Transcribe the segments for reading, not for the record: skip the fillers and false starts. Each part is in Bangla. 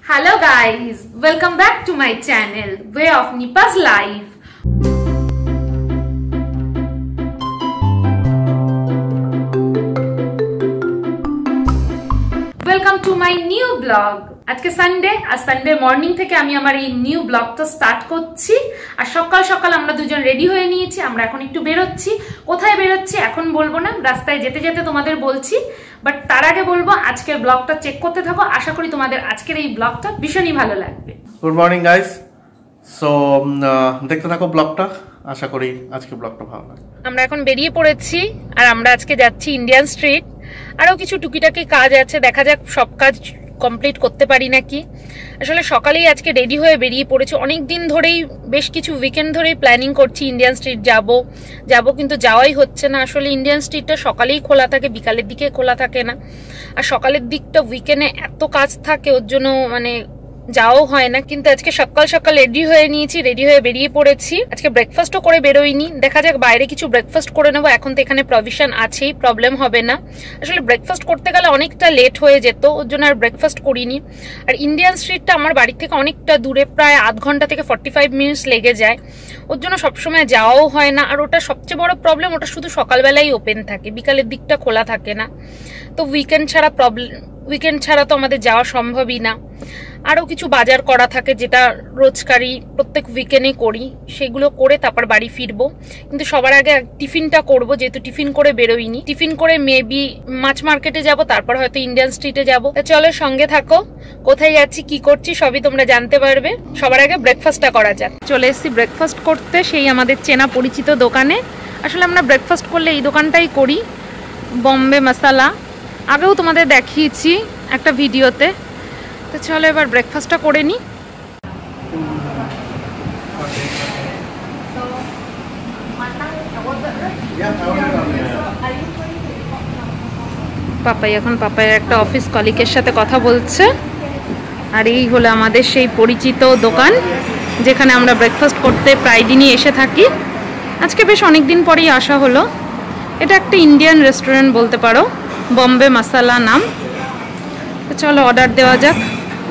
Hello guys, welcome back to my channel, Way of Nipa's Life. Welcome to my new vlog. আজকে সানডে আর সানডে মর্নিং থেকে আমি আমার এই নিউ ব্লগটা স্টার্ট করছি আর সকাল সকাল আমরা দুজন রেডি হয়ে নিয়েছি। আমরা এখন একটু বেরোচ্ছি। কোথায় বেরোচ্ছি এখন বলবো না, রাস্তায় যেতে যেতে তোমাদের বলছি। বাট তার আগে বলবো আজকের ব্লগটা চেক করতে থাকো। আশা করি তোমাদের আজকের এই ব্লগটা ভীষণই ভালো লাগবে। Good morning guys. সো দেখতে থাকো ব্লগটা, আশা করি আজকে ব্লগটা ভালো লাগবে। আমরা এখন বেরিয়ে পড়েছি আর আমরা আজকে যাচ্ছি ইন্ডিয়ান স্ট্রিট। আরো কিছু টুকিটাকি কাজ আছে, দেখা যাক সব কাজ কমপ্লিট করতে পারি নাকি। আসলে সকালেই আজকে রেডি হয়ে বেরিয়ে পড়েছি। অনেক দিন ধরেই, বেশ কিছু উইকেন্ড ধরেই প্ল্যানিং করছি ইন্ডিয়ান স্ট্রিট যাব, কিন্তু যাওয়াই হচ্ছে না। আসলে ইন্ডিয়ান স্ট্রিটটা সকালেই খোলা থাকে, বিকালের দিকে খোলা থাকে না। আর সকালের দিকটা উইকেন্ডে এত কাজ থাকে, ওর জন্য যাওয়াও হয় না। কিন্তু আজকে সকাল সকাল রেডি হয়ে নিয়েছি, রেডি হয়ে বেরিয়ে পড়েছি। আজকে ব্রেকফাস্টও করে বেরোইনি, দেখা যাক বাইরে কিছু ব্রেকফাস্ট করে নেবো। এখন তো এখানে প্রভিশন আছেই, প্রবলেম হবে না। আসলে ব্রেকফাস্ট করতে গেলে অনেকটা লেট হয়ে যেত, ওর জন্য আর ব্রেকফাস্ট করিনি। আর ইন্ডিয়ান স্ট্রিটটা আমার বাড়ি থেকে অনেকটা দূরে, প্রায় আধ ঘন্টা থেকে 45 মিনিটস লেগে যায়, ওর জন্য সবসময় যাওয়াও হয় না। আর ওটা সবচেয়ে বড় প্রবলেম, ওটা শুধু সকালবেলাই ওপেন থাকে, বিকালের দিকটা খোলা থাকে না। তো উইকেন্ড ছাড়া তো আমাদের যাওয়া সম্ভবই না। আরও কিছু বাজার করা থাকে, যেটা রোজকারই প্রত্যেক উইকেন্ডে করি, সেগুলো করে তারপর বাড়ি ফিরবো। কিন্তু সবার আগে টিফিনটা করব, যেহেতু টিফিন করে বেরোইনি। টিফিন করে মেবি মাছ মার্কেটে যাব, তারপর হয়তো ইন্ডিয়ান স্ট্রিটে যাব। চলো সঙ্গে থাকো, কোথায় যাচ্ছি কি করছি সবই তোমরা জানতে পারবে। সবার আগে ব্রেকফাস্টটা করা যাক। চলে এসেছি ব্রেকফাস্ট করতে সেই আমাদের চেনা পরিচিত দোকানে। আসলে আমরা ব্রেকফাস্ট করলে এই দোকানটাই করি, বম্বে মশালা। আগেও তোমাদের দেখিয়েছি একটা ভিডিওতে। তো চলো এবার ব্রেকফাস্টটা করে নিই। পাপাইয়ের একটা অফিস কলিগের সাথে কথা বলছে। আর এই হলো আমাদের সেই পরিচিত দোকান, যেখানে আমরা ব্রেকফাস্ট করতে প্রায় দিনই এসে থাকি। আজকে বেশ অনেক দিন পরেই আসা হলো। এটা একটা ইন্ডিয়ান রেস্টুরেন্ট বলতে পারো, বম্বে মশালা নাম। তো চলো অর্ডার দেওয়া যাক।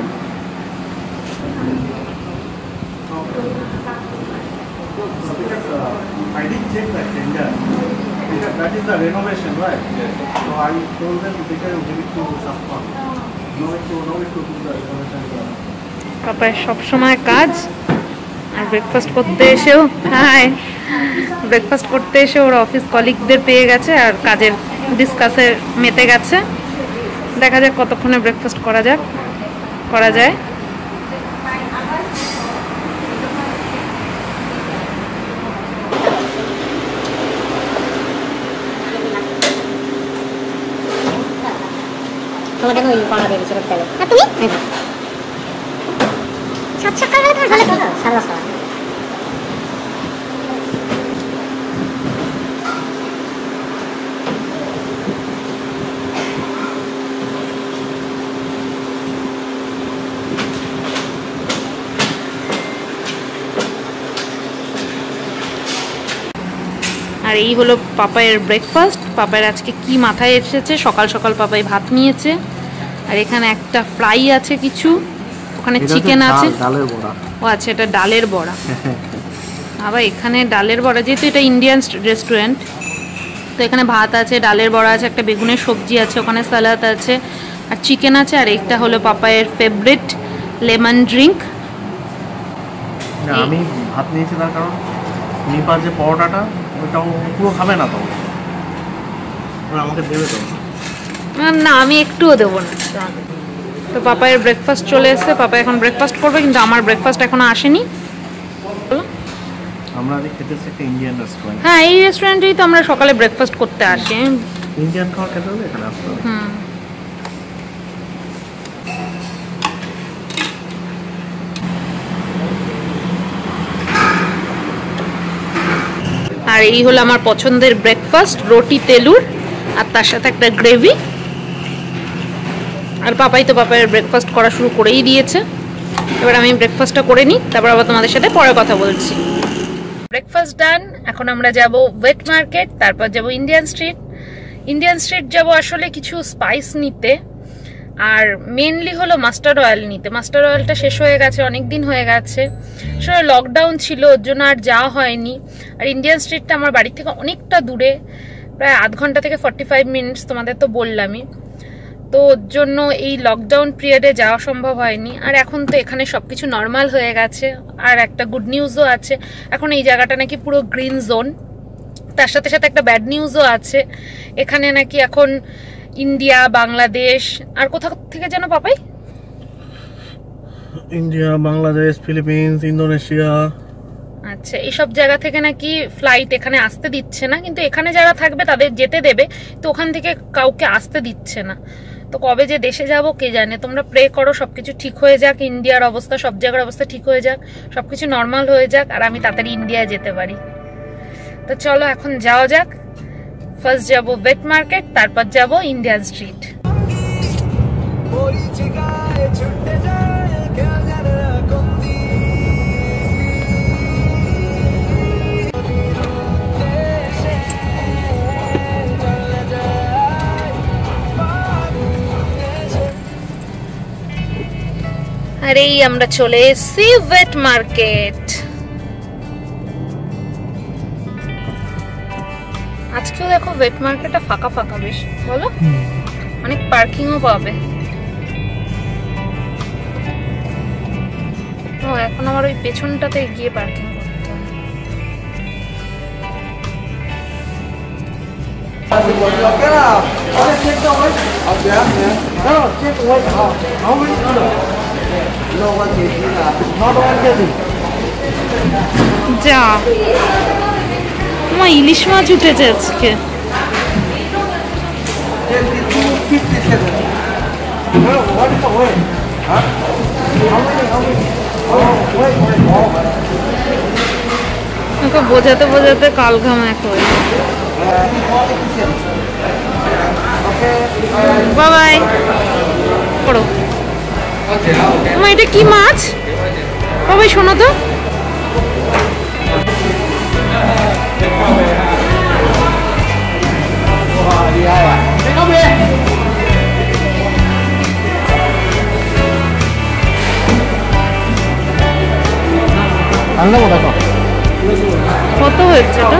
I didn't check that tender because that is the renovation, right? Yes. So I told them they can give it to Safwan. No need to do the renovation. পাপার সব সময় কাজ। আর ব্রেকফাস্ট করতে এসেও ওর অফিস কলিগদের পেয়ে গেছে আর কাজের ডিসকাসে মেতে গেছে। দেখা যাক কতক্ষণে ব্রেকফাস্ট করা যায়। আর এই হলো পাপায়ের ব্রেকফাস্ট। পাপায়ের আজকে কি মাথায় এসেছে, সকাল সকাল পাপাই ভাত নিয়েছে। আর এখানে একটা ফ্রাই আছে কিছু, ওখানে চিকেন আছে। ও আচ্ছা, এটা ডালের বড়া। আবার এখানে ডালের বড়া, যেহেতু এটা ইন্ডিয়ান রেস্টুরেন্ট, তো এখানে ভাত আছে, ডালের বড়া আছে, একটা বেগুনের সবজি আছে, ওখানে সালাদ আছে, আর চিকেন আছে। আর এইটা হলো পাপায়ের ফেভারিট লেমন ড্রিঙ্ক। আমি ভাত নিয়েছি তার কারণ নিপা যে পরোটাটা ওইটাও পুরো খাবে না, তো আমাকে দেবে তো না, আমি একটুও দেবো না। তো পাপায়ের ব্রেকফাস্ট চলে এসেছে, পাপা এখন ব্রেকফাস্ট করবে, কিন্তু আমার ব্রেকফাস্ট এখনো আসেনি। আমরা খেতে এসেছি একটা ইন্ডিয়ান রেস্টুরেন্ট। হ্যাঁ, এই রেস্টুরেন্টেই তো আমরা সকালে ব্রেকফাস্ট করতে আসি। ইন্ডিয়ান খাবার খেতে হলে এখানে আসতে হবে। আর এই হলো আমার পছন্দের ব্রেকফাস্ট, রুটি তেলুর আর তার সাথে একটা গ্রেভি। আর পাপাইয়ের ব্রেকফাস্ট করা শুরু করেই দিয়েছে। এবার আমি ব্রেকফাস্টটা করে নিই, তারপর আবার তোমাদের সাথে পরে কথা বলছি। Breakfast done. এখন আমরা যাব ওয়েট মার্কেট, তারপর যাব ইন্ডিয়ান স্ট্রিট। যাব আসলে কিছু স্পাইস নিতে। আর মেনলি হলো মাস্টার্ড অয়েল নিতে। মাস্টার্ড অয়েলটা শেষ হয়ে গেছে, অনেক দিন হয়ে গেছে, আসলে লকডাউন ছিল ওর জন্য আর যাওয়া হয়নি। আর ইন্ডিয়ান স্ট্রিটটা আমার বাড়ির থেকে অনেকটা দূরে, প্রায় আধ ঘন্টা থেকে 45 মিনিটস, তোমাদের তো বললামই। তো ওর জন্য এই লকডাউন পিরিয়ডে যাওয়া সম্ভব হয়নি। আর এখন তো এখানে সবকিছু নর্মাল হয়ে গেছে। আর একটা গুড নিউজও আছে, এখন এই জায়গাটা নাকি পুরো গ্রিন জোন। তার সাথে সাথে একটা ব্যাড নিউজও আছে, এখানে নাকি এখন ইন্ডিয়া, বাংলাদেশ আর কোথা থেকে যেন পাপাই, ইন্ডিয়া, বাংলাদেশ, ফিলিপিন্স, ইন্দোনেশিয়া, আচ্ছা এইসব জায়গা থেকে নাকি ফ্লাইট এখানে আসতে দিচ্ছে না। কিন্তু এখানে যারা থাকবে তাদের যেতে দেবে, তো ওখান থেকে কাউকে আসতে দিচ্ছে না। তো কবে যে দেশে যাব কে জানে। তোমরা প্রে করো সবকিছু ঠিক হয়ে যাক, ইন্ডিয়ার অবস্থা, সব জায়গার অবস্থা ঠিক হয়ে যাক, সবকিছু নর্মাল হয়ে যাক, আর আমি তাড়াতাড়ি ইন্ডিয়ায় যেতে পারি। তো চলো এখন যাওয়া যাক। ফার্স্ট যাব ওয়েট মার্কেট, তারপর যাব ইন্ডিয়ান স্ট্রিট। আর এই আমরা চলে এসেছি ওয়েট মার্কেট। আজকেও দেখো ওয়েট মার্কেটটা ফাঁকা ফাঁকা বেশ, বলো অনেক পার্কিংও পাবে। ও এখন আমার ওই পেছনটাতে গিয়ে পার্কিং করতে হবে। যা আমার ইলিশ মাছ উঠেছে আজকে। বোঝাতে বোঝাতে কাল ঘাম এক হয়ে। বাবাই পড়ো। মা এটা কি মাছ? বাবাই শোনো তো। কত হয়েছে এটা?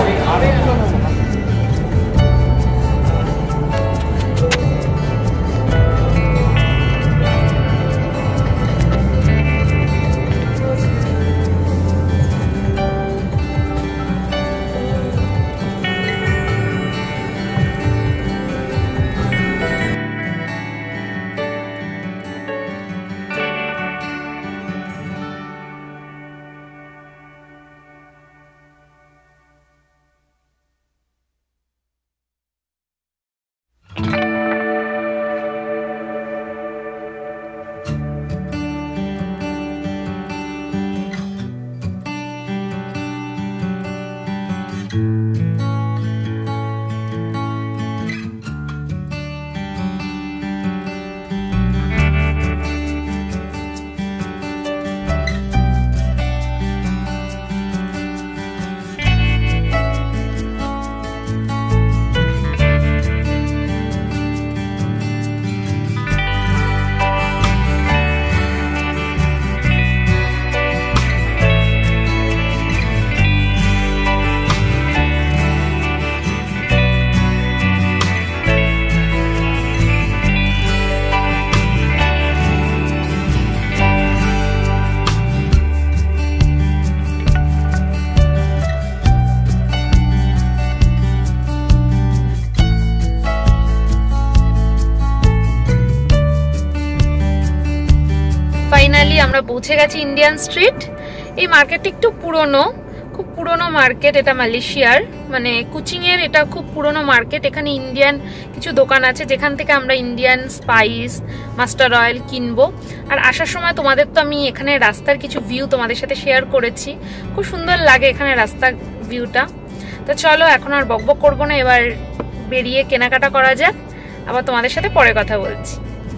ফাইনালি আমরা পৌঁছে গেছি ইন্ডিয়ান স্ট্রিট। এই মার্কেটটা একটু পুরনো, খুব পুরনো মার্কেট। এটা মালয়েশিয়ার, মানে কুচিং এর এটা খুব পুরনো মার্কেট। এখানে ইন্ডিয়ান কিছু দোকান আছে যেখান থেকে আমরা ইন্ডিয়ান স্পাইস, মাস্টার্ড অয়েল কিনবো। আর আসার সময় তোমাদের তো আমি এখানে রাস্তার কিছু ভিউ তোমাদের সাথে শেয়ার করেছি, খুব সুন্দর লাগে এখানে রাস্তার ভিউটা। তো চলো এখন আর বকবক করবো না, এবার বেরিয়ে কেনাকাটা করা যাক, আবার তোমাদের সাথে পরে কথা বলছি।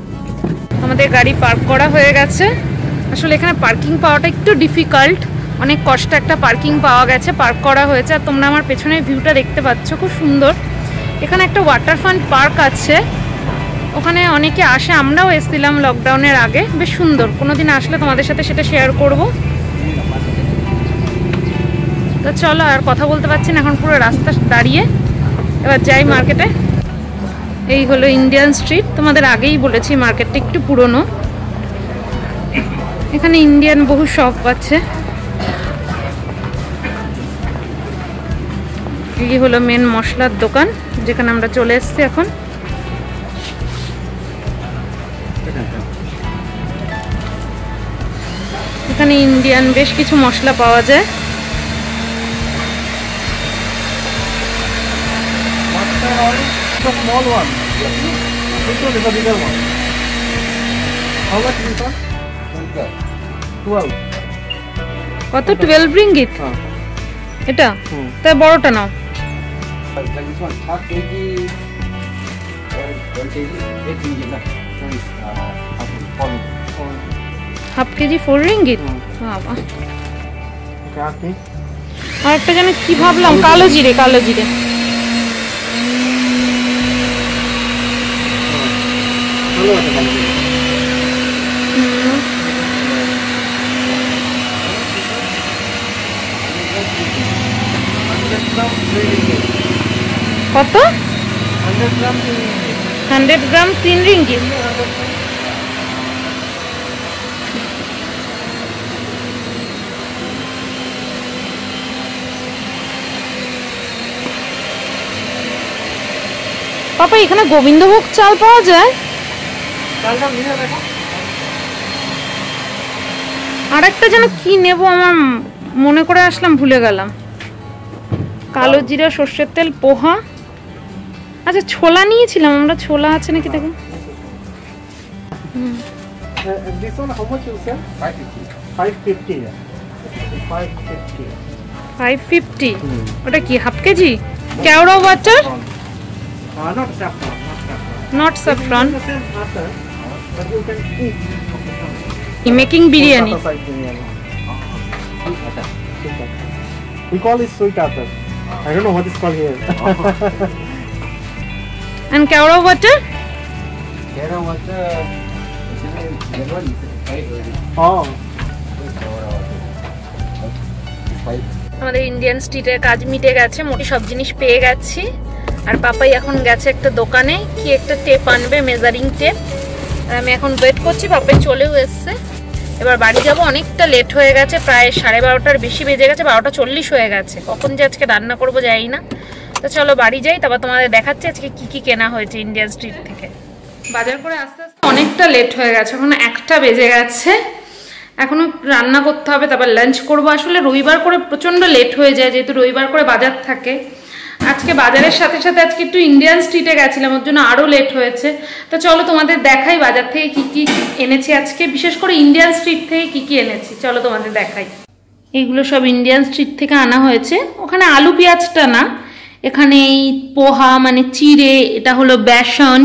আমাদের গাড়ি পার্ক করা হয়ে গেছে। আসলে এখানে পার্কিং পাওয়াটা একটু ডিফিকাল্ট, অনেক কষ্ট একটা পার্কিং পাওয়া গেছে, পার্ক করা হয়েছে। আর তোমরা আমার পেছনের ভিউটা দেখতে পাচ্ছ, খুব সুন্দর। এখানে একটা ওয়াটারফ্রন্ট পার্ক আছে, ওখানে অনেকে আসে, আমরাও এসেছিলাম লকডাউনের আগে, বেশ সুন্দর। কোনোদিন আসলে তোমাদের সাথে সেটা শেয়ার করব। তো চলো, আর কথা বলতে পারছি না, এখন পুরো রাস্তা দাঁড়িয়ে। এবার যাই মার্কেটে। এই হলো ইন্ডিয়ান স্ট্রিট, তোমাদের আগেই বলেছি মার্কেটটা একটু পুরনো। এখানে ইন্ডিয়ান বহু শপ আছে। এই হলো মেন মশলার দোকান, যেখানে আমরা চলে এসেছি এখন। এখানে ইন্ডিয়ান বেশ কিছু মশলা পাওয়া যায়। The small one. This one is the bigger one. How much is this one? 12. কত? 12 রিঙ্গিত এটা? তাই বড়টা নাও। Like this one, half kg, 1 kg, 8 ringgit lah. So it's half kg 4 ringgit. বাবা, Okay. আর একটা যেন কি ভাবলাম, কালো জিরে, কালো জিরে। ভালো আছে, ভালো আছে। কত? 100 গ্রাম 100 গ্রাম 3 রিঙ্গিত। পাপা, এখানে গোবিন্দভোগ চাল পাওয়া যায়? চালটা নিয়ে দেখো। আর একটা যেন কি নেব, আমার মনে করে আসলাম, ভুলে গেলাম। কালো জিরা, সর্ষের তেল, পোহা। আচ্ছা, ছোলা নিয়েছিলাম আমরা, ছোলা আছে নাকি দেখো। This one how much you sell? 550. 550. 550. 550। ওটা কি, half kg? Kewra butter? Not saffron, not saffron. Not saffron. It's the same butter, but you can eat. Making biryani. Butter side biryani. We call it sweet atar. I don't know what it's called here. And kewra butter? Kera water, actually, that one is 5 already. Oh. Kera water. It's 5. আমাদের ইন্ডিয়ান স্ট্রিটের কাজ মিটে গেছে, মোটি সব জিনিস পেয়ে গেছি। আর পাপাই এখন গেছে একটা দোকানে, কি একটা টেপ আনবে, মেজারিং টেপ। আর আমি এখন ওয়েট করছি, পাপাই চলেও এসছে। এবার বাড়ি যাব, অনেকটা লেট হয়ে গেছে, প্রায় 12:30টার বেশি বেজে গেছে, 12:40 হয়ে গেছে। কখন যে আজকে রান্না করবো জানি না। তো চলো বাড়ি যাই, তারপর তোমাদের দেখাচ্ছি আজকে কি কি কেনা হয়েছে ইন্ডিয়ান স্ট্রিট থেকে। বাজার করে আস্তে আস্তে অনেকটা লেট হয়ে গেছে, এখন 1টা বেজে গেছে। এখনো রান্না করতে হবে, তারপর লাঞ্চ করবো। আসলে রবিবার করে প্রচণ্ড লেট হয়ে যায়, যেহেতু রবিবার করে বাজার থাকে। আজকে বাজারের সাথে সাথে আজকে একটু ইন্ডিয়ান স্ট্রিটে গেছিলাম, ওর জন্য আরও লেট হয়েছে। তো চলো তোমাদের দেখাই বাজার থেকে কি কি এনেছি আজকে, বিশেষ করে ইন্ডিয়ান স্ট্রিট থেকে কি কি এনেছি চলো তোমাদের দেখাই। এইগুলো সব ইন্ডিয়ান স্ট্রিট থেকে আনা হয়েছে। ওখানে আলু পেঁয়াজটা না, এখানে এই পোহা মানে চিড়ে, এটা হলো বেসন,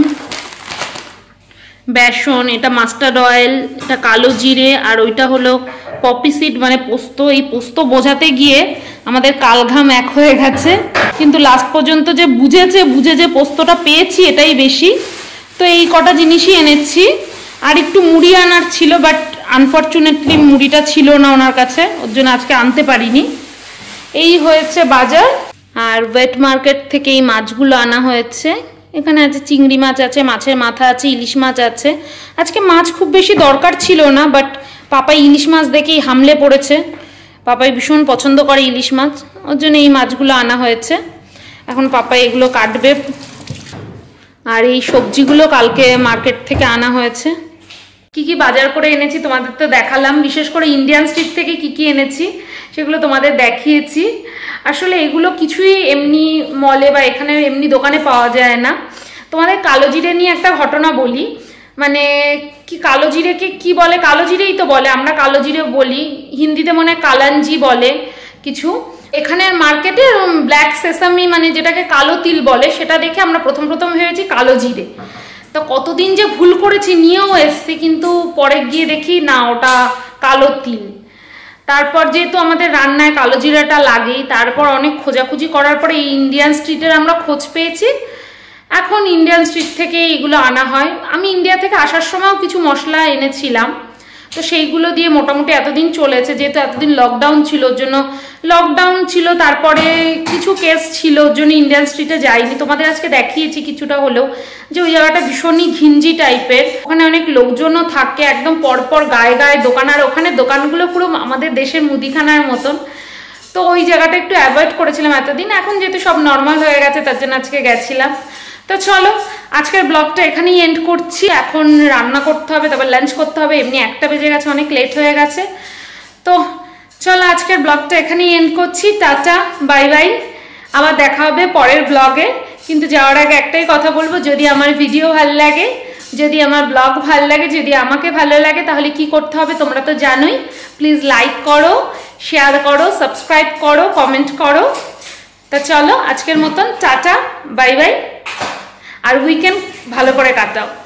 এটা মাস্টার্ড অয়েল, এটা কালো জিরে, আর ওইটা হলো পপি সিড মানে পোস্ত। এই পোস্ত বোঝাতে গিয়ে আমাদের কালঘাম এক হয়ে গেছে, কিন্তু লাস্ট পর্যন্ত যে বুঝে যে পোস্তটা পেয়েছি এটাই বেশি। তো এই কটা জিনিসই এনেছি। আর একটু মুড়ি আনার ছিল, বাট আনফর্চুনেটলি মুড়িটা ছিল না ওনার কাছে, ওর জন্য আজকে আনতে পারিনি। এই হয়েছে বাজার। আর ওয়েট মার্কেট থেকে এই মাছগুলো আনা হয়েছে। এখানে আছে চিংড়ি মাছ আছে, মাছের মাথা আছে, ইলিশ মাছ আছে। আজকে মাছ খুব বেশি দরকার ছিল না, বাট পাপাই ইলিশ মাছ দেখেই হামলে পড়েছে। পাপাই ভীষণ পছন্দ করে ইলিশ মাছ, ওর জন্য এই মাছগুলো আনা হয়েছে। এখন পাপাই এগুলো কাটবে। আর এই সবজিগুলো কালকে মার্কেট থেকে আনা হয়েছে। কি কি বাজার করে এনেছি তোমাদের তো দেখালাম, বিশেষ করে ইন্ডিয়ান স্ট্রিট থেকে কি কি এনেছি সেগুলো তোমাদের দেখিয়েছি। আসলে এগুলো কিছুই এমনি মলে বা এখানে এমনি দোকানে পাওয়া যায় না। তোমাদের কালো জিরে নিয়ে একটা ঘটনা বলি, মানে কি কালো জিরেকে কি বলে, কালো জিরেই তো বলে, আমরা কালো জিরে বলি, হিন্দিতে মনে হয় কালাঞ্জি বলে কিছু। এখানের মার্কেটে ব্ল্যাক সেসামি মানে যেটাকে কালো তিল বলে, সেটা দেখে আমরা প্রথম ভেবেছি কালো জিরে। তো কতদিন যে ভুল করেছি, নিয়েও এসছি, কিন্তু পরে গিয়ে দেখি না ওটা কালো তিল। তারপর যেহেতু আমাদের রান্নায় কালো জিরাটা লাগেই, তারপর অনেক খোঁজাখুঁজি করার পরে এই ইন্ডিয়ান স্ট্রিটের আমরা খোঁজ পেয়েছি। এখন ইন্ডিয়ান স্ট্রিট থেকে এগুলো আনা হয়। আমি ইন্ডিয়া থেকে আসার সময়ও কিছু মশলা এনেছিলাম, তো সেইগুলো দিয়ে মোটামুটি এতদিন চলেছে। যেহেতু এতদিন লকডাউন ছিল, ওর জন্য লকডাউন ছিল, তারপরে কিছু কেস ছিল, ওর জন্য ইন্ডিয়ান স্ট্রিটে যাইনি। তোমাদের আজকে দেখিয়েছি কিছুটা হলেও যে ওই জায়গাটা ভীষণই ঘিঞ্জি টাইপের, ওখানে অনেক লোকজনও থাকে, একদম পরপর গায়ে গায়ে দোকান, আর ওখানে দোকানগুলো পুরো আমাদের দেশের মুদিখানার মতন। তো ওই জায়গাটা একটু অ্যাভয়েড করেছিলাম এতদিন, এখন যেহেতু সব নর্মাল হয়ে গেছে তার জন্য আজকে গেছিলাম। তো চলো আজকের ব্লগটা এখানেই এন্ড করছি। এখন রান্না করতে হবে, তারপর লাঞ্চ করতে হবে, এমনি 1টা বেজে গেছে, অনেক লেট হয়ে গেছে। তো চলো আজকের ব্লগটা এখানেই এন্ড করছি। টাটা, বাই বাই, আবার দেখা হবে পরের ব্লগে। কিন্তু যাওয়ার আগে একটাই কথা বলবো, যদি আমার ভিডিও ভালো লাগে, যদি আমার ব্লগ ভালো লাগে, যদি আমাকে ভালো লাগে, তাহলে কি করতে হবে তোমরা তো জানোই। প্লিজ লাইক করো, শেয়ার করো, সাবস্ক্রাইব করো, কমেন্ট করো। তা চলো আজকের মতন টাটা, বাই বাই, আর উইকেন্ড ভালো করে কাটাও।